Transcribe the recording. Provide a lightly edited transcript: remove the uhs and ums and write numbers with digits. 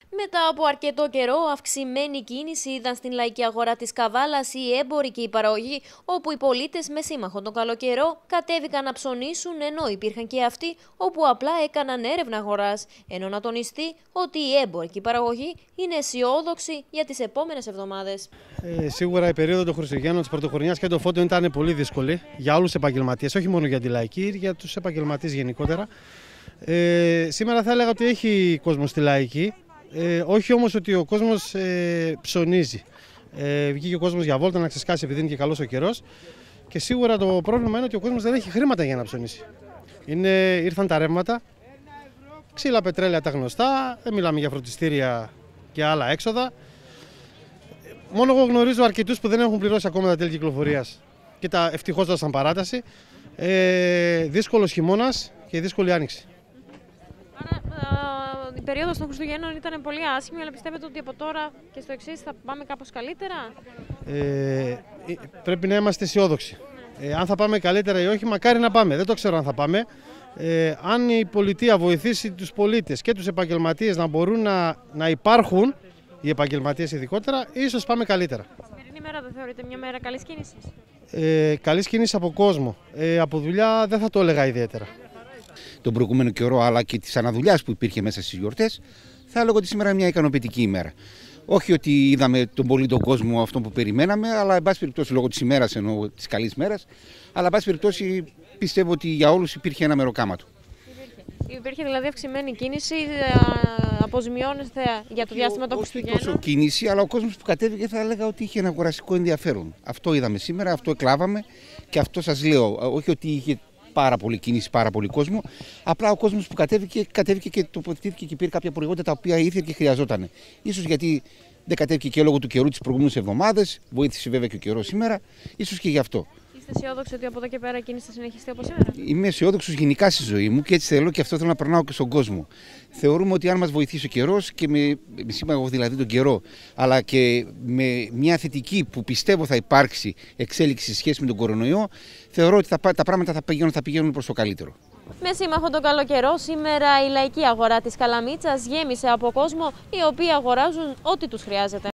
Μετά από αρκετό καιρό, αυξημένη κίνηση είδαν στην λαϊκή αγορά της Καβάλας οι έμποροι και οι παραγωγοί, όπου οι πολίτες με σύμμαχο τον καλό καιρό κατέβηκαν να ψωνίσουν, ενώ υπήρχαν και αυτοί όπου απλά έκαναν έρευνα αγοράς. Ενώ να τονιστεί ότι οι έμποροι και οι παραγωγοί είναι αισιόδοξοι για τις επόμενες εβδομάδες. Σίγουρα η περίοδο των Χριστουγέννων, της Πρωτοχρονιάς και των Φώτων ήταν πολύ δύσκολη για όλους τους επαγγελματίες, όχι μόνο για τη λαϊκή, για τους επαγγελματίες γενικότερα. Σήμερα θα έλεγα ότι έχει κόσμο στη λαϊκή. Όχι όμως ότι ο κόσμος ψωνίζει. Βγήκε ο κόσμος για βόλτα να ξεσκάσει επειδή είναι και καλός ο καιρός. Και σίγουρα το πρόβλημα είναι ότι ο κόσμος δεν έχει χρήματα για να ψωνίσει. Ήρθαν τα ρεύματα, ξύλα, πετρέλαια τα γνωστά, δεν μιλάμε για φροντιστήρια και άλλα έξοδα. Μόνο εγώ γνωρίζω αρκετούς που δεν έχουν πληρώσει ακόμα τα τέλη κυκλοφορίας και ευτυχώς δώσαν παράταση. Δύσκολος χειμώνας και δύσκολη άνοιξη. Η περίοδος των Χριστουγέννων ήταν πολύ άσχημη, αλλά πιστεύετε ότι από τώρα και στο εξής θα πάμε κάπως καλύτερα? Πρέπει να είμαστε αισιόδοξοι. Αν θα πάμε καλύτερα ή όχι, μακάρι να πάμε. Δεν το ξέρω αν θα πάμε. Αν η πολιτεία βοηθήσει τους πολίτες και τους επαγγελματίες να μπορούν να υπάρχουν, οι επαγγελματίες ειδικότερα, ίσως πάμε καλύτερα. Η σημερινή μέρα δεν θεωρείται μια μέρα καλής κίνησης? Καλής κίνησης από κόσμο. Από δουλειά δεν θα το έλεγα ιδιαίτερα. Τον προηγούμενο καιρό, αλλά και τη αναδουλειά που υπήρχε μέσα στις γιορτές, θα έλεγα ότι σήμερα είναι μια ικανοποιητική ημέρα. Όχι ότι είδαμε τον πολύ τον κόσμο αυτό που περιμέναμε, αλλά εν πάση περιπτώσει λόγω της ημέρας, εννοώ της καλής μέρας, αλλά εν πάση περιπτώσει πιστεύω ότι για όλους υπήρχε ένα μεροκάματο. Υπήρχε δηλαδή αυξημένη κίνηση, αποζημιώνεστε για το διάστημα των Χριστουγέννων? Όχι τόσο κίνηση, αλλά ο κόσμος που κατέβηκε θα έλεγα ότι είχε ένα αγοραστικό ενδιαφέρον. Αυτό είδαμε σήμερα, αυτό εκλάβαμε και αυτό σας λέω. Όχι ότι είχε πάρα πολύ κίνηση, πάρα πολύ κόσμο. Απλά ο κόσμος που κατέβηκε και τοποθετήθηκε και πήρε κάποια προϊόντα τα οποία ήθελε και χρειαζόταν. Ίσως γιατί δεν κατέβηκε και λόγω του καιρού τις προηγούμενες εβδομάδες, βοήθησε βέβαια και ο καιρός σήμερα, ίσως και γι' αυτό. Είστε αισιόδοξοι ότι από εδώ και πέρα η κίνηση θα συνεχιστεί όπως σήμερα? Είμαι αισιόδοξος γενικά στη ζωή μου και έτσι θέλω και αυτό θέλω να περνάω και στον κόσμο. Θεωρούμε ότι αν μας βοηθήσει ο καιρός και με σύμμαχο δηλαδή τον καιρό, αλλά και με μια θετική που πιστεύω θα υπάρξει εξέλιξη σε σχέση με τον κορονοϊό, θεωρώ ότι τα πράγματα θα πηγαίνουν προς το καλύτερο. Με σύμμαχο τον καλό καιρό, σήμερα η λαϊκή αγορά της Καλαμίτσας γέμισε από κόσμο, οι οποίοι αγοράζουν ό,τι τους χρειάζεται.